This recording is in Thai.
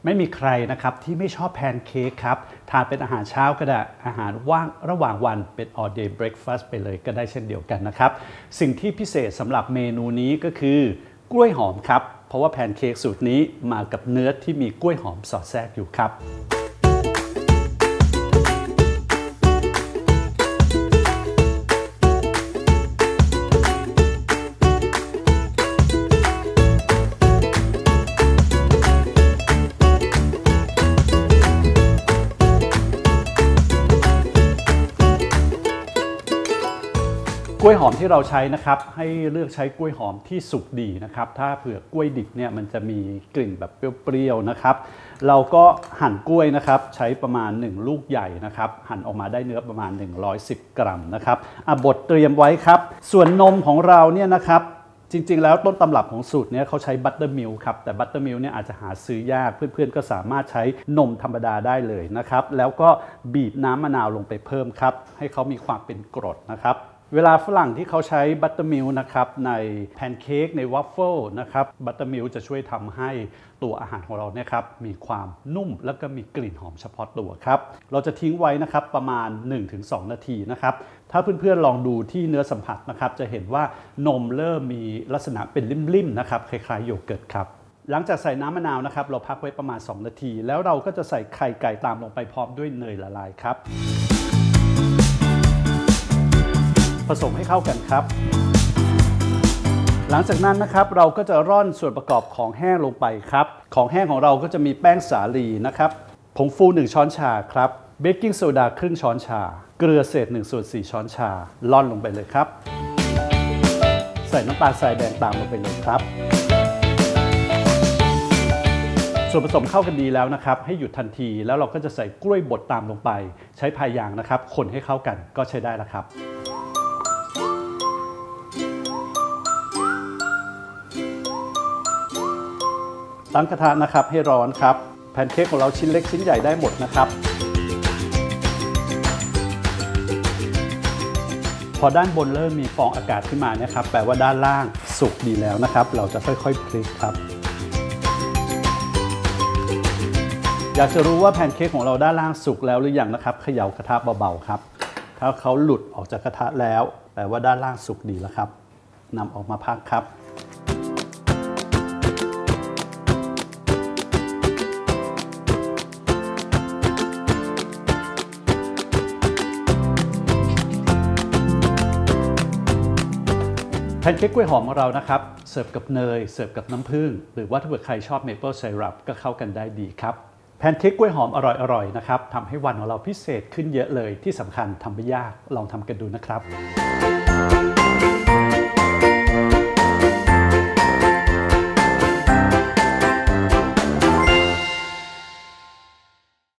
ไม่มีใครนะครับที่ไม่ชอบแพนเค้กครับทานเป็นอาหารเช้าก็ได้อาหารว่างระหว่างวันเป็น all day breakfast ไปเลยก็ได้เช่นเดียวกันนะครับสิ่งที่พิเศษสำหรับเมนูนี้ก็คือกล้วยหอมครับเพราะว่าแพนเค้กสูตรนี้มากับเนื้อที่มีกล้วยหอมสอดแทรกอยู่ครับกล้วยหอมที่เราใช้นะครับให้เลือกใช้กล้วยหอมที่สุกดีนะครับถ้าเผื่อกล้วยดิบเนี่ยมันจะมีกลิ่นแบบเปรี้ยวๆนะครับเราก็หั่นกล้วยนะครับใช้ประมาณ1ลูกใหญ่นะครับหั่นออกมาได้เนื้อประมาณ110 กรัมนะครับบดเตรียมไว้ครับส่วนนมของเราเนี่ยนะครับจริงๆแล้วต้นตำรับของสูตรนี้เขาใช้บัตเตอร์มิลค์ครับแต่บัตเตอร์มิลค์เนี่ยอาจจะหาซื้อยากเพื่อนๆก็สามารถใช้นมธรรมดาได้เลยนะครับแล้วก็บีบน้ำมะนาวลงไปเพิ่มครับให้เขามีความเป็นกรดนะครับเวลาฝรั่งที่เขาใช้บัตเตอร์มิลค์นะครับในแพนเค้กในวัฟเฟิลนะครับบัตเตอร์มิลค์จะช่วยทำให้ตัวอาหารของเราเนี่ยครับมีความนุ่มแล้วก็มีกลิ่นหอมเฉพาะตัวครับเราจะทิ้งไว้นะครับประมาณ 1-2 นาทีนะครับถ้าเพื่อนๆลองดูที่เนื้อสัมผัสนะครับจะเห็นว่านมเริ่มมีลักษณะเป็นริ่มๆนะครับคล้ายๆโยเกิร์ตครับหลังจากใส่น้ำมะนาวนะครับเราพักไว้ประมาณ2 นาทีแล้วเราก็จะใส่ไข่ไก่ตามลงไปพร้อมด้วยเนยละลายครับผสมให้เข้ากันครับหลังจากนั้นนะครับเราก็จะร่อนส่วนประกอบของแห้งลงไปครับของแห้งของเราก็จะมีแป้งสาลีนะครับผงฟู1 ช้อนชาครับเบกกิ้งโซดาครึ่งช้อนชาเกลือเศษ1/4 ช้อนชาร่อนลงไปเลยครับใส่น้ำตาลทรายแดงตามลงไปเลยครับส่วนผสมเข้ากันดีแล้วนะครับให้หยุดทันทีแล้วเราก็จะใส่กล้วยบดตามลงไปใช้พายางนะครับคนให้เข้ากันก็ใช้ได้แล้วครับตั้งกระทะนะครับให้ร้อนครับแพนเค้กของเราชิ้นเล็กชิ้นใหญ่ได้หมดนะครับพอด้านบนเริ่มมีฟองอากาศขึ้นมาเนี่ยครับแปลว่าด้านล่างสุกดีแล้วนะครับเราจะค่อยๆพลิกครับอยากจะรู้ว่าแพนเค้กของเราด้านล่างสุกแล้วหรือยังนะครับเขย่ากระทะเบาๆครับถ้าเขาหลุดออกจากกระทะแล้วแปลว่าด้านล่างสุกดีแล้วครับนำออกมาพักครับแพนเค้กกล้วยหอมของเรานะครับเสิร์ฟกับเนยเสิร์ฟกับน้ำผึ้งหรือว่าถ้าเกิดใครชอบเมเปิลไซรัปก็เข้ากันได้ดีครับแพนเค้กกล้วยหอมอร่อยๆนะครับทำให้วันของเราพิเศษขึ้นเยอะเลยที่สำคัญทำไม่ยากลองทำกันดูนะครับ